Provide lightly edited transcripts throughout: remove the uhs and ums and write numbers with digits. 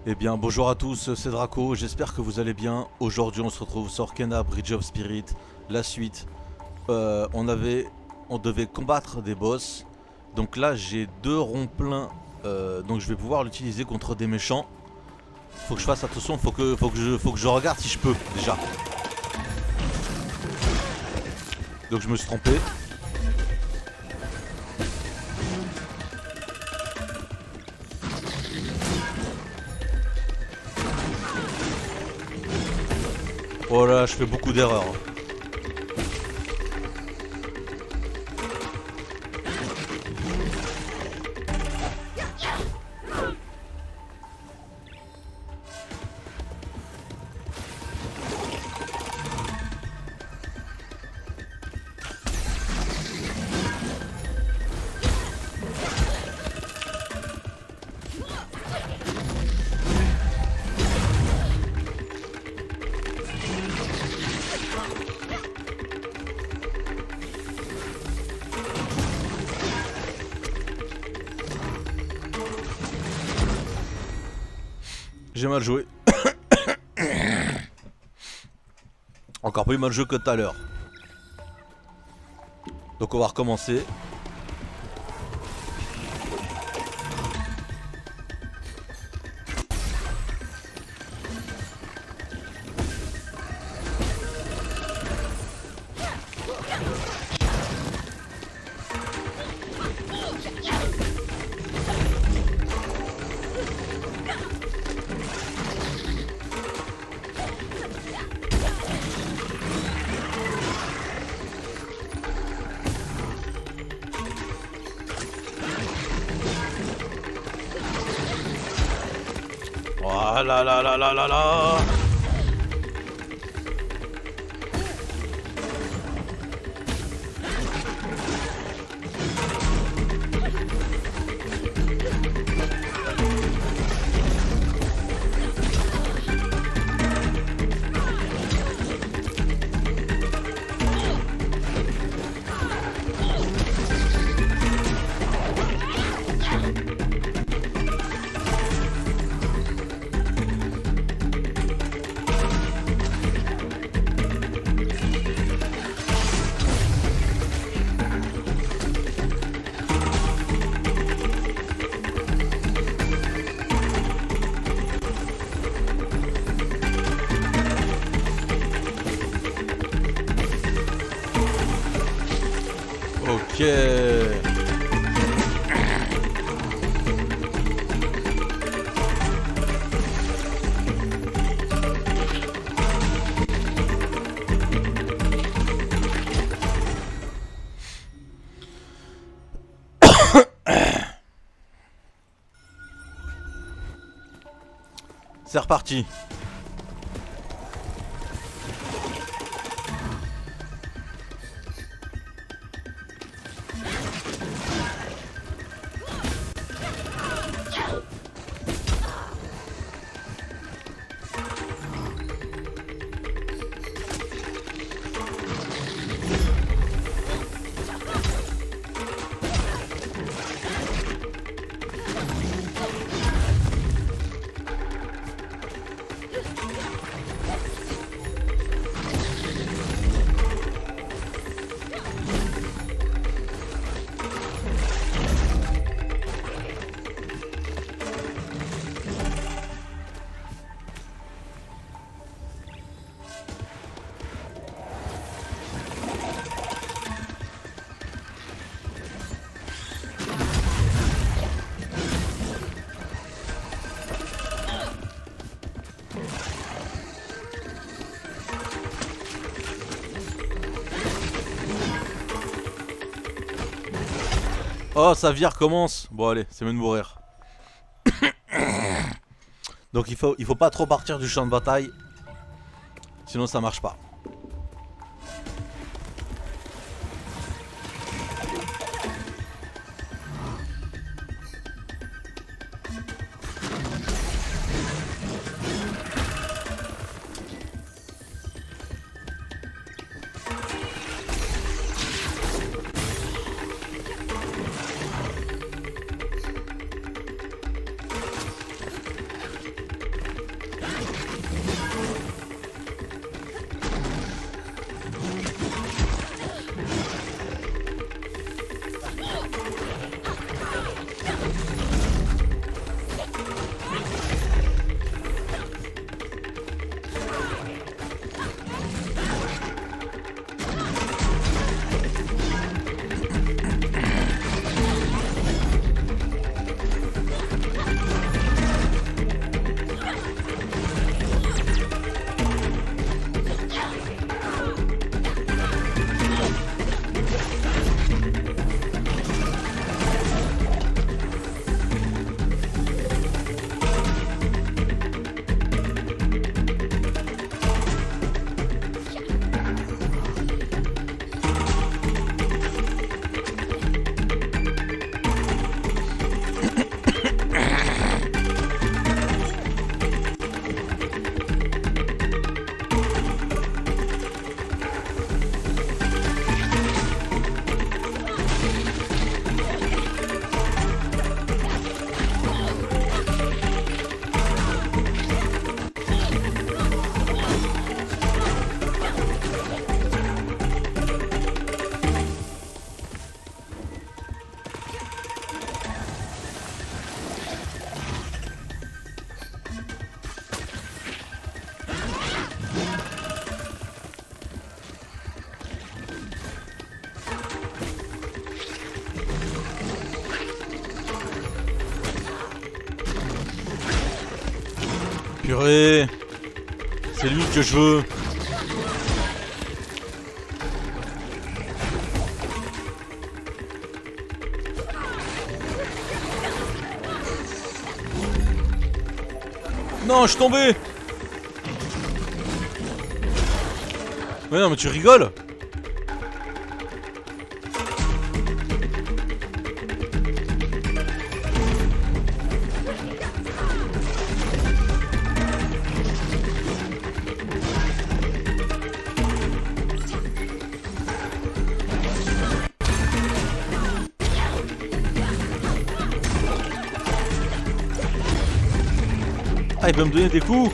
Eh bien bonjour à tous, c'est Draco, j'espère que vous allez bien. Aujourd'hui on se retrouve sur Kena Bridge of Spirit, la suite. On devait combattre des boss. Donc là j'ai deux ronds pleins, donc je vais pouvoir l'utiliser contre des méchants. Faut que je fasse attention, faut que je regarde si je peux déjà. Donc je me suis trompé. Oh là, je fais beaucoup d'erreurs. J'ai mal joué. Encore plus mal joué que tout à l'heure. Donc on va recommencer. Oh là là là là là là. Ok. C'est reparti. Oh, sa vie recommence. Bon allez, c'est mieux de mourir. Donc il faut pas trop partir du champ de bataille. Sinon ça marche pas. Purée. C'est lui que je veux. Non, je suis tombé. Mais non, mais tu rigoles. Ah, il peut me donner des coups.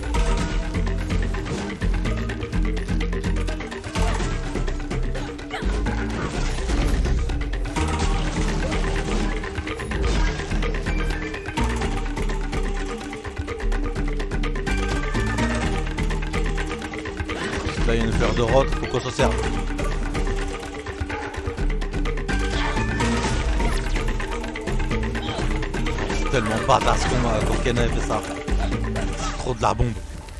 Là, il y a une fleur de rock, faut qu'on s'en serve. C'est tellement badass quand Ken a fait ça. C'est trop de la bombe.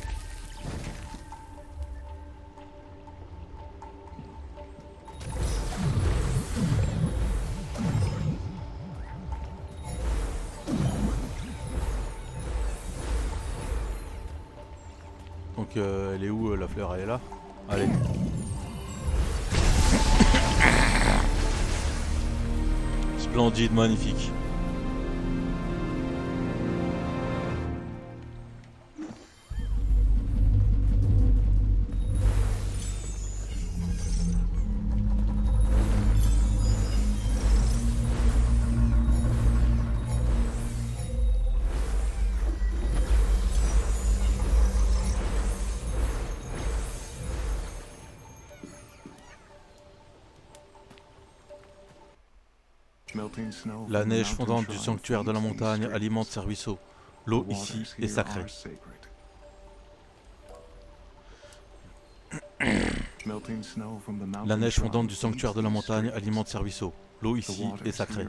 Donc elle est où la fleur? Elle est là. Allez. Splendide, magnifique. La neige fondante du sanctuaire de la montagne alimente ses ruisseaux. L'eau ici est sacrée. La neige fondante du sanctuaire de la montagne alimente ses ruisseaux. L'eau ici est sacrée.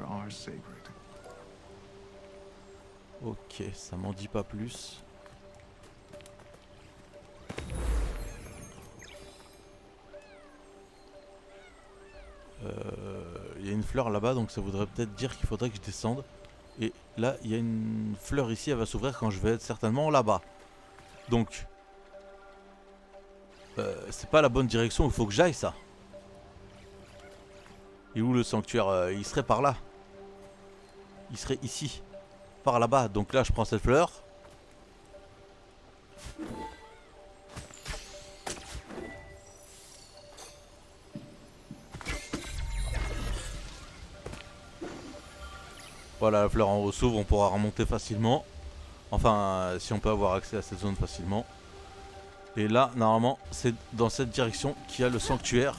Ok, ça m'en dit pas plus. Il y a une fleur là-bas, donc ça voudrait peut-être dire qu'il faudrait que je descende. Et là, il y a une fleur ici, elle va s'ouvrir quand je vais être certainement là-bas. Donc, c'est pas la bonne direction où il faut que j'aille, ça. Et où le sanctuaire? Il serait par là. Il serait ici. Par là-bas. Donc là, je prends cette fleur. Voilà, la fleur en haut s'ouvre, on pourra remonter facilement. Enfin, si on peut avoir accès à cette zone facilement. Et là, normalement, c'est dans cette direction qu'il y a le sanctuaire.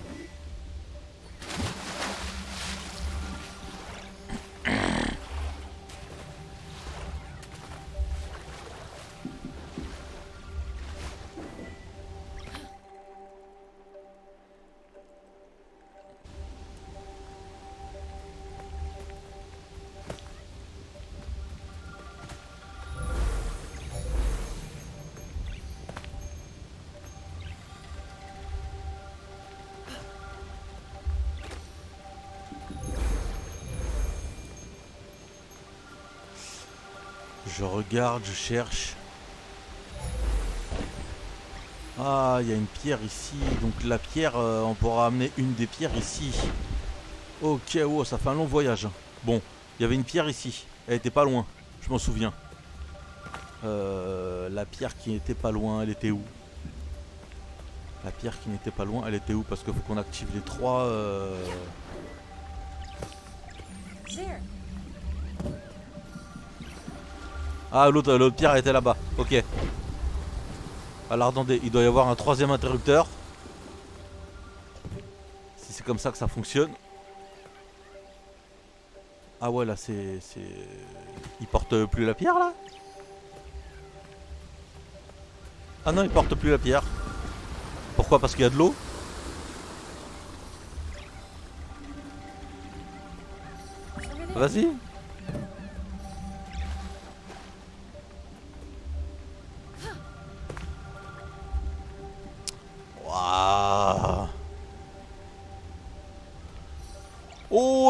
Je regarde, je cherche. Ah, il y a une pierre ici. Donc la pierre, on pourra amener une des pierres ici. Ok, wow, ça fait un long voyage. Bon, il y avait une pierre ici. Elle était pas loin, je m'en souviens. La pierre qui n'était pas loin, elle était où? La pierre qui n'était pas loin, elle était où? Parce qu'il faut qu'on active les trois... Ah, l'autre pierre était là-bas. Ok. Alors attendez, il doit y avoir un troisième interrupteur. Si c'est comme ça que ça fonctionne. Ah ouais, là c'est... Il porte plus la pierre là? Ah non, il porte plus la pierre. Pourquoi? Parce qu'il y a de l'eau? Vas-y.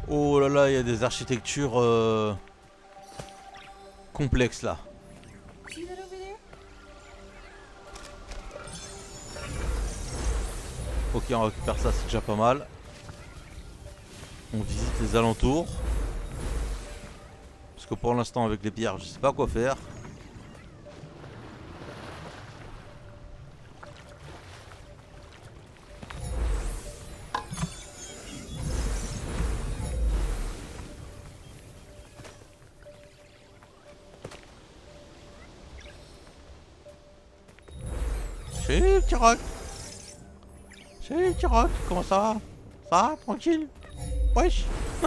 Oh là là, il y a des architectures complexes là. Ok, on récupère ça, c'est déjà pas mal. On visite les alentours. Parce que pour l'instant avec les pierres, je sais pas quoi faire. Salut petit roc. Salut petit roc, comment ça va? Ça va, tranquille? Wesh.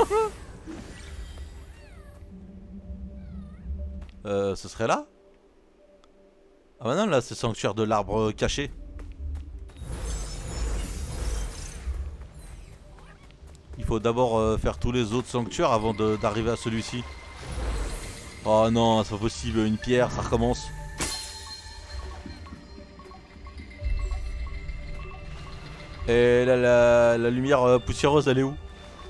Ce serait là? Ah bah non, là c'est sanctuaire de l'arbre caché. Il faut d'abord faire tous les autres sanctuaires avant d'arriver à celui-ci. Oh non, c'est pas possible, une pierre, ça recommence. Et là, la lumière poussiéreuse, elle est où?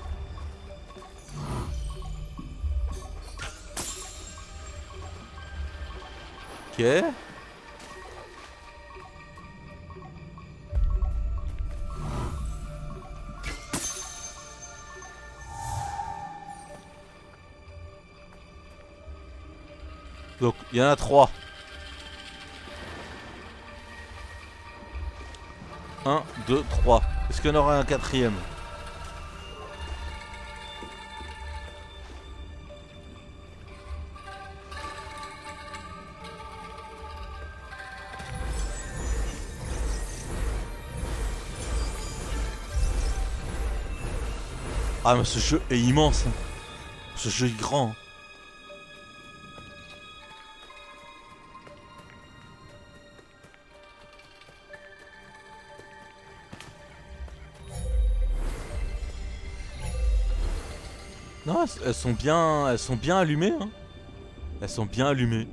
Ok. Donc, il y en a 3. 1, 2, 3. Est-ce qu'il y en aura un quatrième? Ah mais ce jeu est immense. Ce jeu est grand. Non, elles sont bien allumées. Hein. Elles sont bien allumées.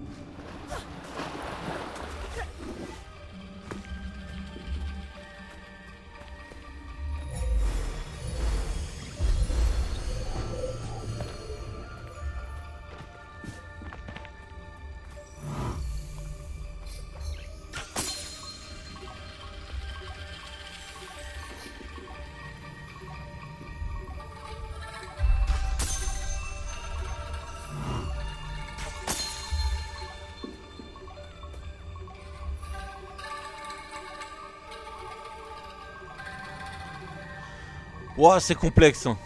Ouah, c'est complexe. Hein.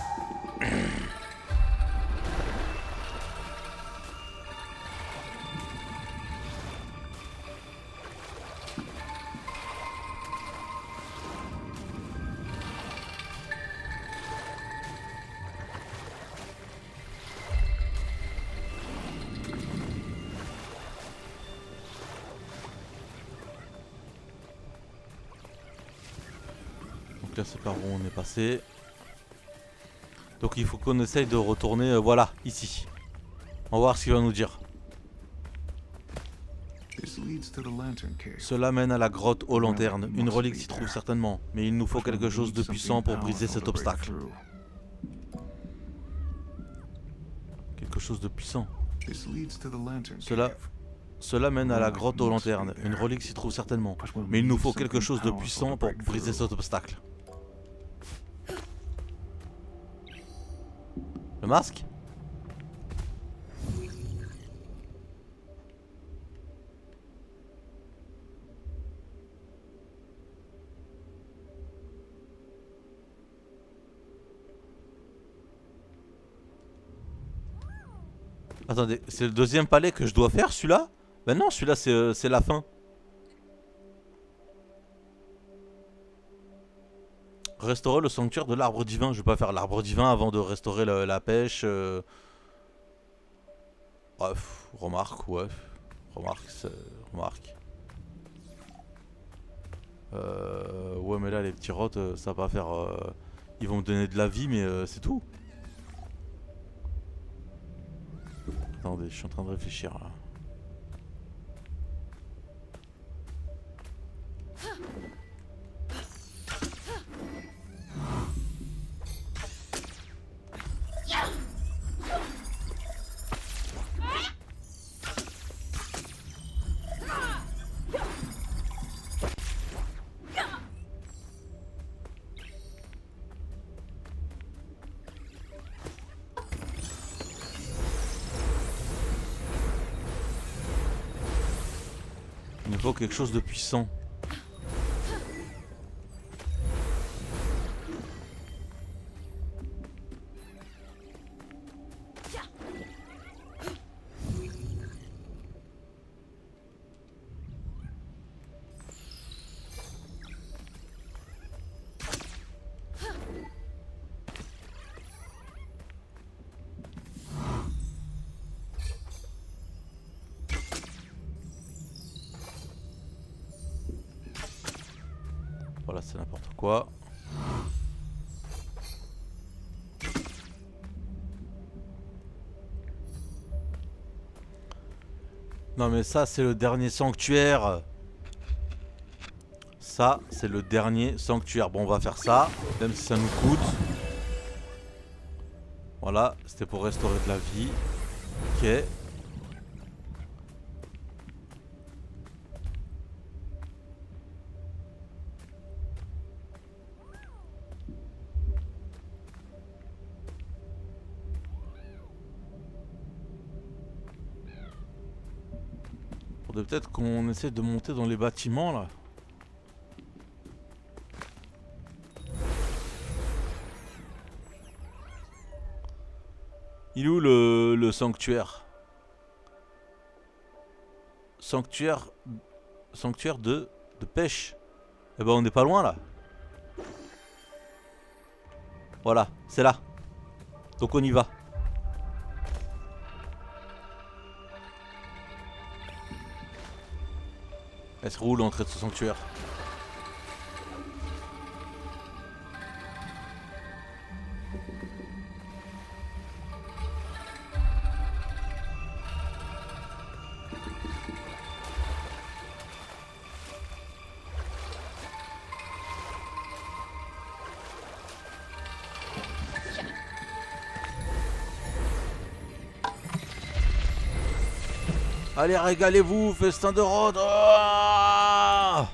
Donc là c'est par où on est passé. Donc il faut qu'on essaye de retourner, voilà, ici. On va voir ce qu'il va nous dire. Cela mène à la grotte aux lanternes. Une relique s'y trouve certainement, mais il nous faut quelque chose de puissant pour briser cet obstacle. Quelque chose de puissant. Cela mène à la grotte aux lanternes. Une relique s'y trouve certainement, mais il nous faut quelque chose de puissant pour briser cet obstacle. Le masque? Attendez, c'est le deuxième palais que je dois faire, celui-là? Ben non, celui-là c'est la fin. Restaurer le sanctuaire de l'arbre divin. Je vais pas faire l'arbre divin avant de restaurer la pêche. Bref, remarque, ouais. Remarque. Ouais, mais là, les petits rots, ça va pas faire... ils vont me donner de la vie, mais c'est tout. Attendez, je suis en train de réfléchir, là. J'évoque quelque chose de puissant. Voilà, c'est n'importe quoi. Non mais ça c'est le dernier sanctuaire. Ça c'est le dernier sanctuaire. Bon on va faire ça, même si ça nous coûte. Voilà, c'était pour restaurer de la vie. Ok. Faudrait peut-être qu'on essaie de monter dans les bâtiments là. Il est où le sanctuaire? Sanctuaire de pêche. Eh ben on n'est pas loin là. Voilà, c'est là. Donc on y va. Elle se roule l'entrée de ce sanctuaire. Allez, régalez-vous, festin de Rhodes. Oh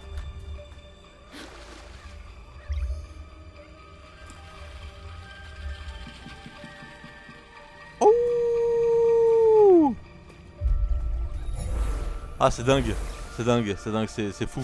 Ouh. Ah, c'est dingue. C'est dingue, c'est dingue, c'est fou.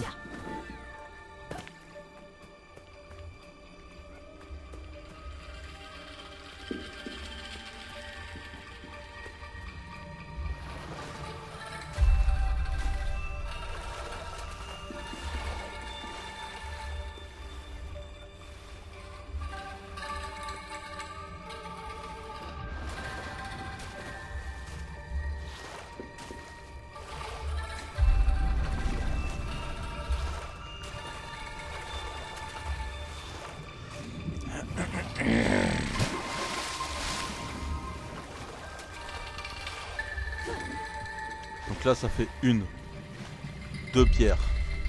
Donc là ça fait 1, 2 pierres,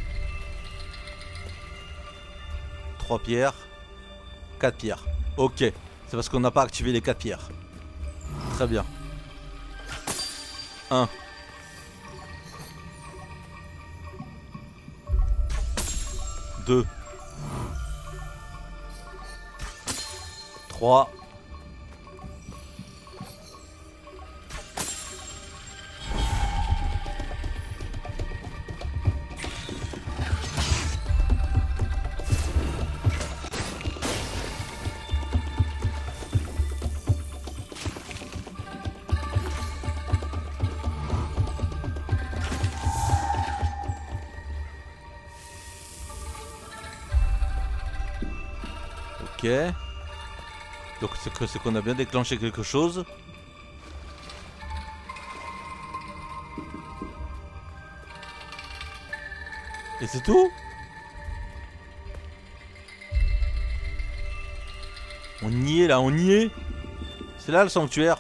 3 pierres, 4 pierres. Ok, c'est parce qu'on n'a pas activé les 4 pierres. Très bien. 1. 2. 3. 'Ok. Donc c'est qu'on a bien déclenché quelque chose. Et c'est tout? On y est là, on y est. C'est là le sanctuaire.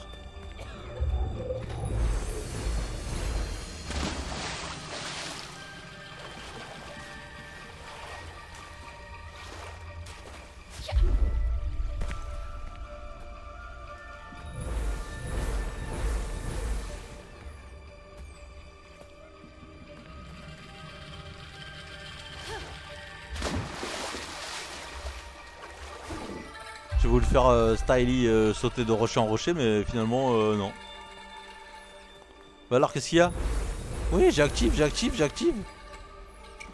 J'ai voulu faire styly sauter de rocher en rocher, mais finalement non. Bah alors qu'est-ce qu'il y a? Oui, j'active.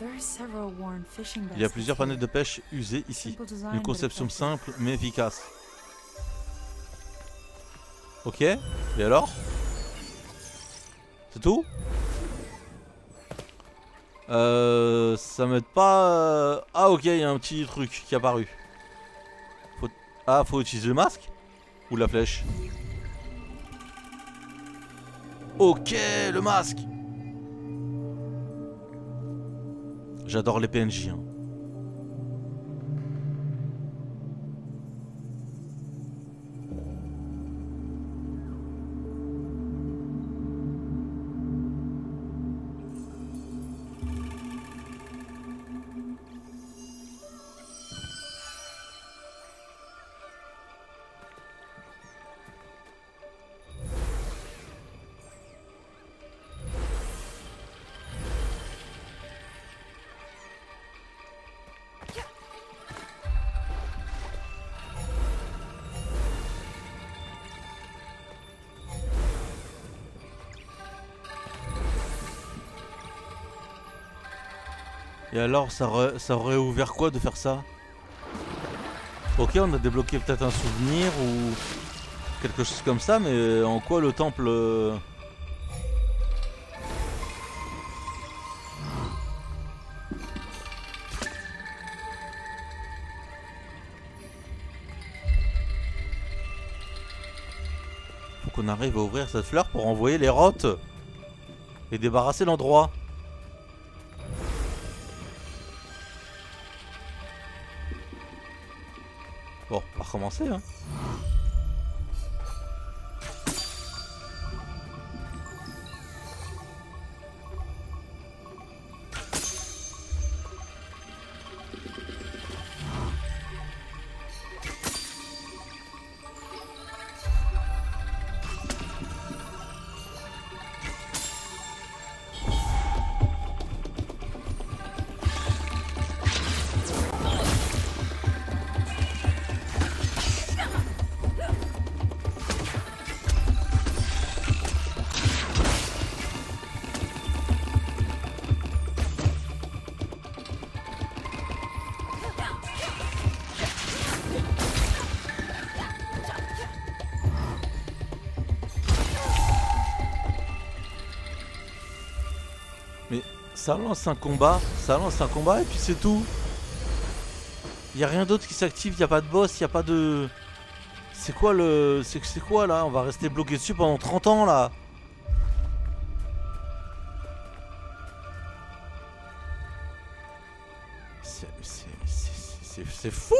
Il y a plusieurs panneaux de pêche usés ici. Une conception simple mais efficace. Ok, et alors? C'est tout? Ça m'aide pas... Ah ok, il y a un petit truc qui est apparu. Ah, faut utiliser le masque? Ou la flèche? Ok, le masque! J'adore les PNJ. Hein. Et alors, ça aurait ouvert quoi de faire ça? Ok, on a débloqué peut-être un souvenir ou quelque chose comme ça, mais en quoi le temple... Faut qu'on arrive à ouvrir cette fleur pour envoyer les rottes et débarrasser l'endroit. Bon, on va recommencer hein. Mais ça lance un combat et puis c'est tout. Il y a rien d'autre qui s'active, il y a pas de boss, il y a pas de... C'est quoi le... C'est quoi là? On va rester bloqué dessus pendant 30 ans là. C'est fou.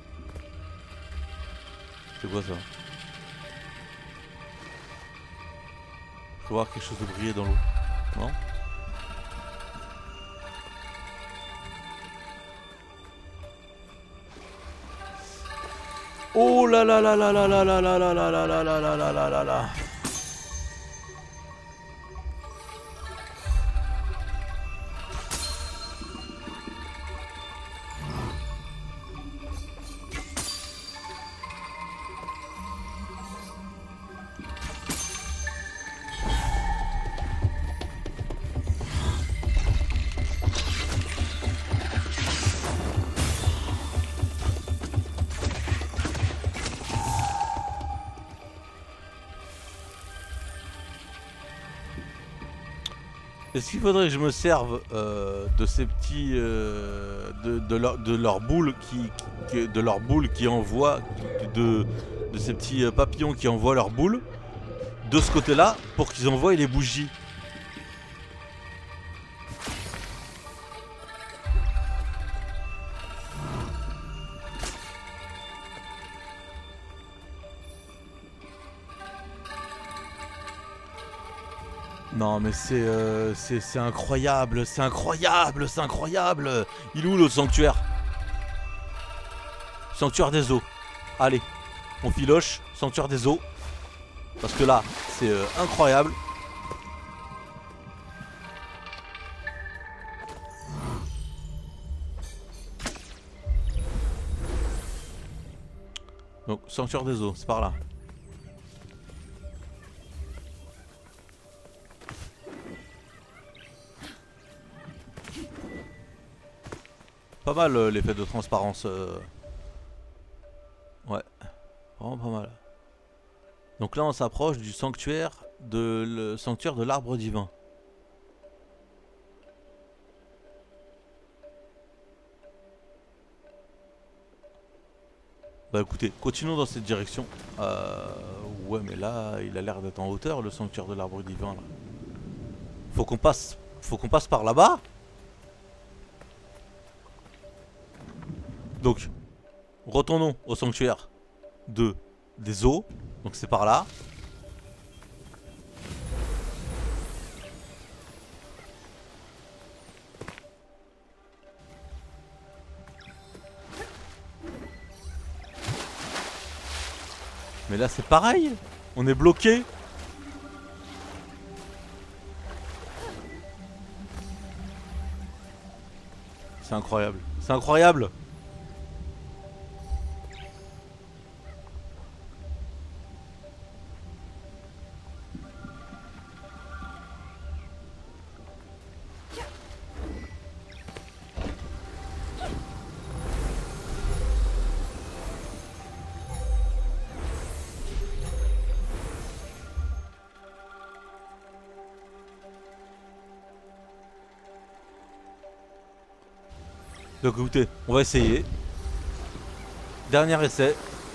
C'est quoi ça? Je peux voir quelque chose de briller dans l'eau. Non? Oh là là là là là là là là là là là là là là là là là là. Est-ce qu'il faudrait que je me serve de ces petits de leur boule qui envoie de ces petits papillons qui envoient leur boule de ce côté-là pour qu'ils envoient les bougies? Non mais c'est incroyable, c'est incroyable, c'est incroyable. Il est où l'autre sanctuaire? Sanctuaire des eaux. Allez, on filoche, sanctuaire des eaux. Parce que là, c'est incroyable. Donc, sanctuaire des eaux, c'est par là. pas mal l'effet de transparence. Ouais, vraiment pas mal. Donc là on s'approche du sanctuaire de l'arbre divin. Bah écoutez, continuons dans cette direction. Ouais mais là il a l'air d'être en hauteur le sanctuaire de l'arbre divin là. Faut qu'on passe par là-bas. Donc retournons au sanctuaire des eaux. Donc c'est par là. Mais là c'est pareil. On est bloqué. C'est incroyable. C'est incroyable. Donc écoutez, on va essayer. Dernier essai.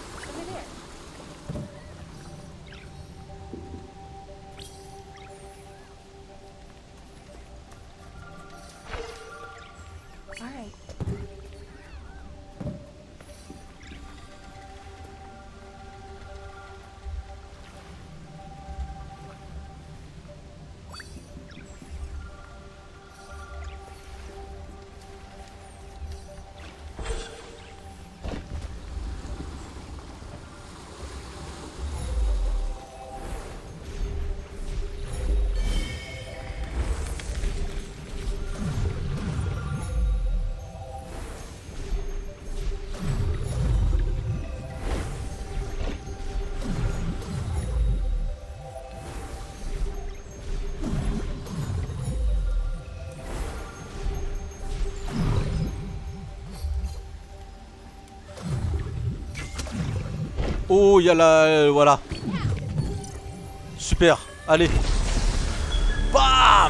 Oh, il y a la... voilà. Super. Allez. Bam.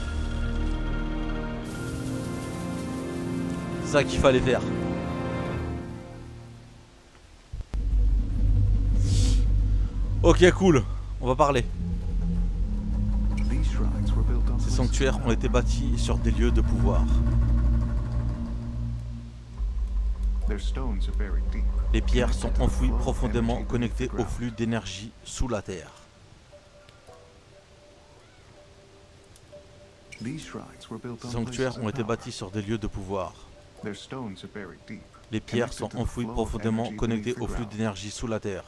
C'est ça qu'il fallait faire. Ok, cool. On va parler. Ces sanctuaires ont été bâtis sur des lieux de pouvoir. Les pierres sont enfouies profondément connectées au flux d'énergie sous la terre. Ces sanctuaires ont été bâtis sur des lieux de pouvoir. Les pierres sont enfouies profondément connectées au flux d'énergie sous la terre.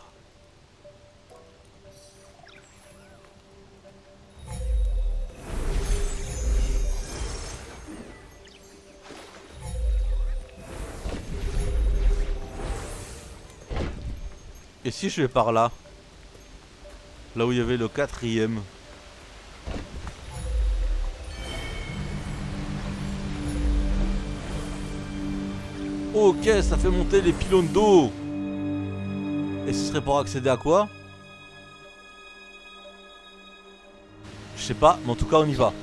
Et si je vais par là, là où il y avait le 4e. Ok, ça fait monter les pylônes d'eau. Et ce serait pour accéder à quoi? Je sais pas, mais en tout cas on y va.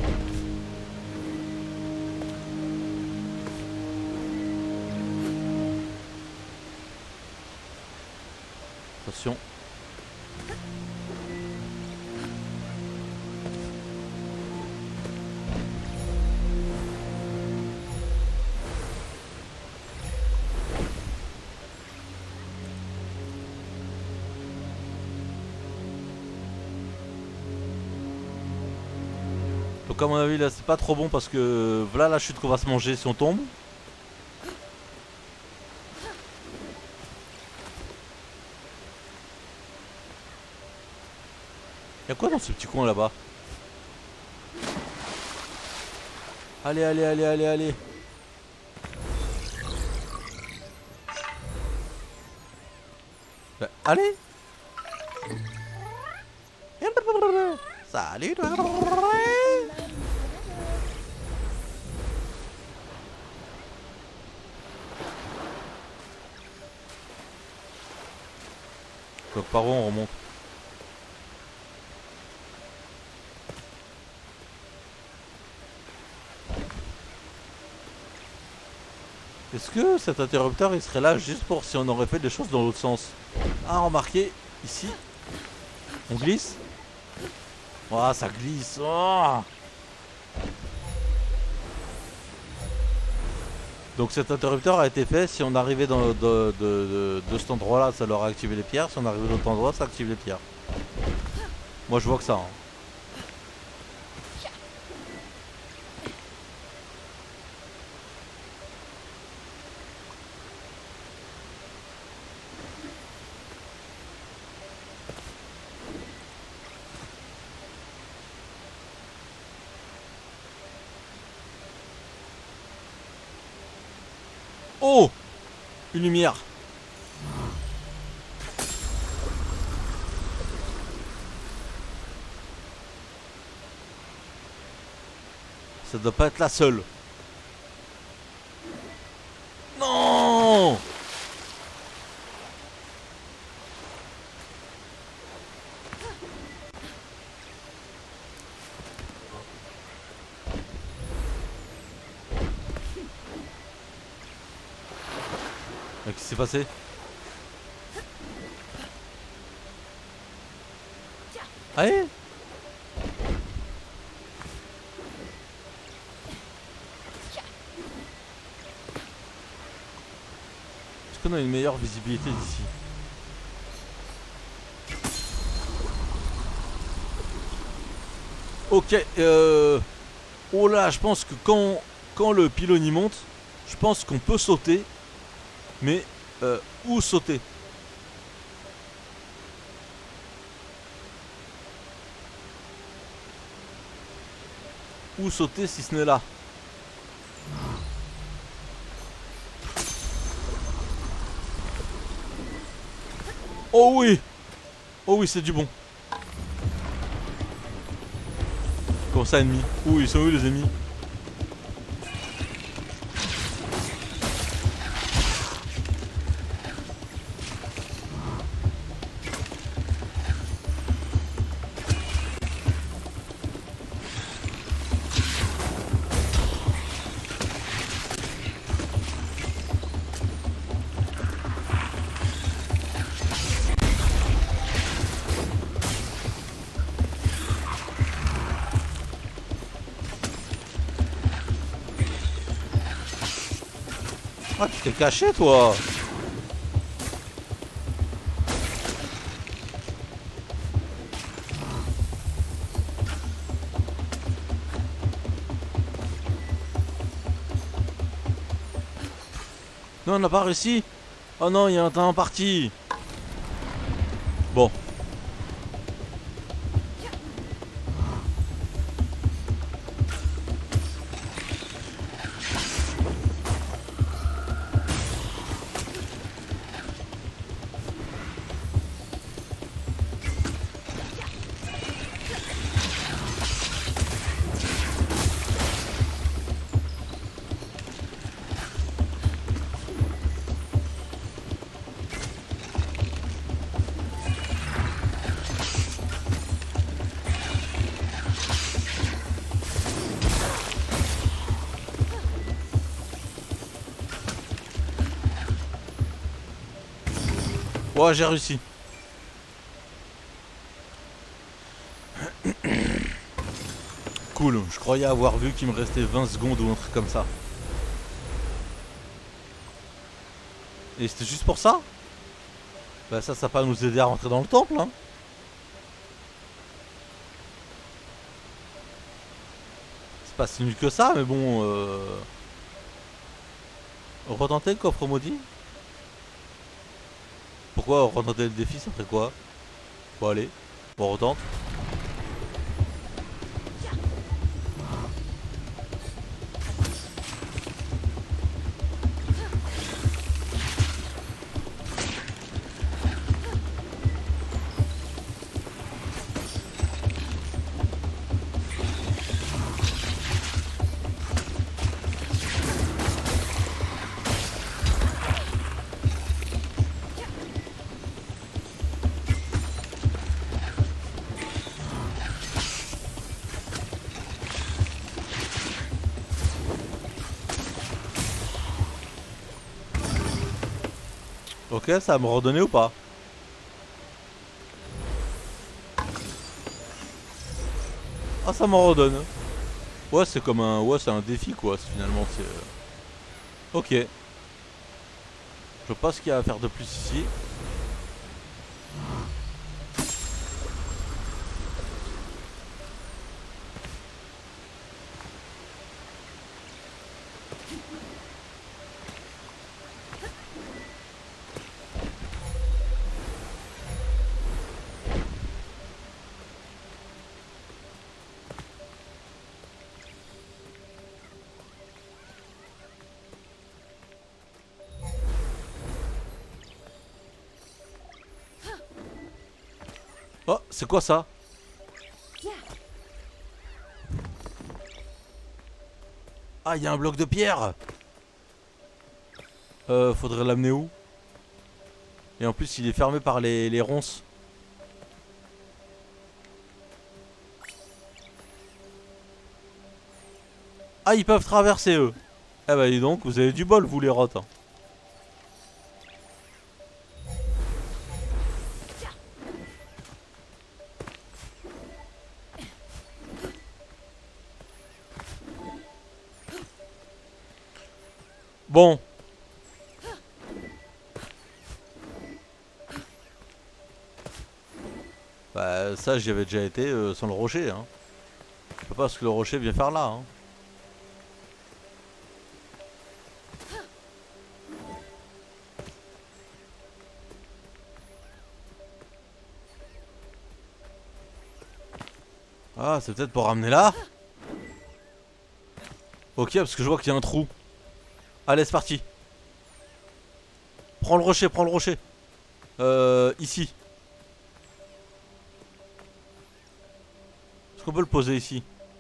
Attention. Donc à mon avis là c'est pas trop bon parce que voilà la chute qu'on va se manger si on tombe. Y'a quoi dans ce petit coin là-bas? Allez, allez, allez, allez, allez. Bah, allez. Salut. Donc par où on remonte? Est-ce que cet interrupteur il serait là juste pour si on aurait fait des choses dans l'autre sens? Ah, remarquez, ici, on glisse. Oh, ça glisse. Oh. Donc cet interrupteur a été fait, si on arrivait de cet endroit là, ça leur a activé les pierres. Si on arrivait de l'autre endroit, ça active les pierres. Moi je vois que ça. Hein. Oh! Une lumière. Ça doit pas être la seule. Non! Qu'est-ce qui s'est passé? Allez! Est-ce qu'on a une meilleure visibilité d'ici? Ok, oh là, je pense que quand le pylône y monte, je pense qu'on peut sauter. Mais où sauter? Où sauter si ce n'est là? Oh oui! Oh oui, c'est du bon. Comment ça, ennemis? Où ils sont où les ennemis? Ah, tu t'es caché toi! Non, on n'a pas réussi! Oh non, il y a un temps parti! Bon. Ouais, j'ai réussi. Cool, je croyais avoir vu qu'il me restait 20 secondes ou un truc comme ça. Et c'était juste pour ça? Bah ça va pas nous aider à rentrer dans le temple, hein. C'est pas si nul que ça, mais bon... Retenter le coffre maudit? Pourquoi retenter le défi, ça ferait quoi? Bon allez, on retente. Ok, ça va me redonner ou pas? Ah, ça m'en redonne. Ouais, c'est comme un... Ouais, c'est un défi, quoi, finalement, c'est... Ok. Je vois pas ce qu'il y a à faire de plus ici. Oh, c'est quoi ça? Ah, il y a un bloc de pierre. Faudrait l'amener où? Et en plus, il est fermé par les ronces. Ah, ils peuvent traverser, eux. Eh bah, dis donc, vous avez du bol, vous, les rottes. Hein. Bon. Bah, ça, j'y avais déjà été sans le rocher. Hein. Je sais pas ce que le rocher vient faire là. Hein. Ah, c'est peut-être pour ramener là. Ok, parce que je vois qu'il y a un trou. Allez, c'est parti. Prends le rocher, prends le rocher. Ici. Est-ce qu'on peut le poser ici?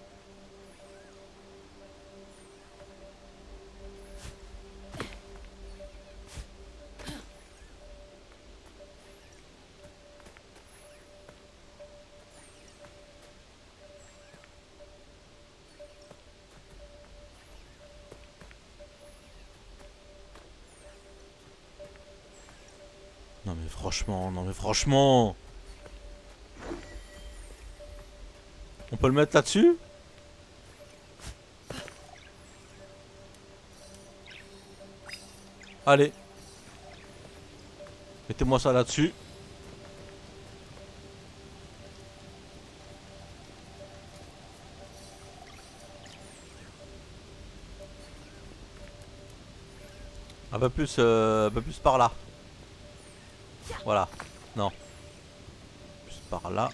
Non mais franchement, non mais franchement. On peut le mettre là-dessus? Allez. Mettez-moi ça là-dessus. Un peu plus par là. Voilà. Non. Plus par là.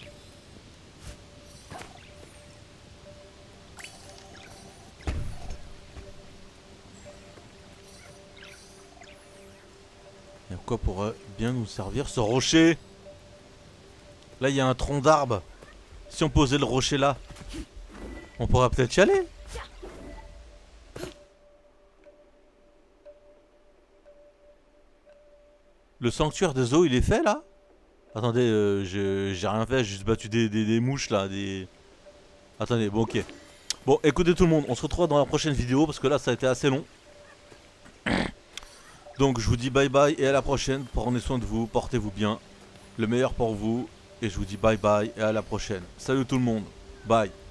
Et quoi pourrait bien nous servir ce rocher? Là il y a un tronc d'arbre. Si on posait le rocher là, on pourrait peut-être y aller. Le sanctuaire des eaux il est fait là? Attendez, j'ai rien fait, j'ai juste battu des mouches là, des... Attendez, bon ok. Bon écoutez tout le monde, on se retrouve dans la prochaine vidéo parce que là ça a été assez long. Donc je vous dis bye bye et à la prochaine, prenez soin de vous, portez-vous bien. Le meilleur pour vous et je vous dis bye bye et à la prochaine. Salut tout le monde, bye.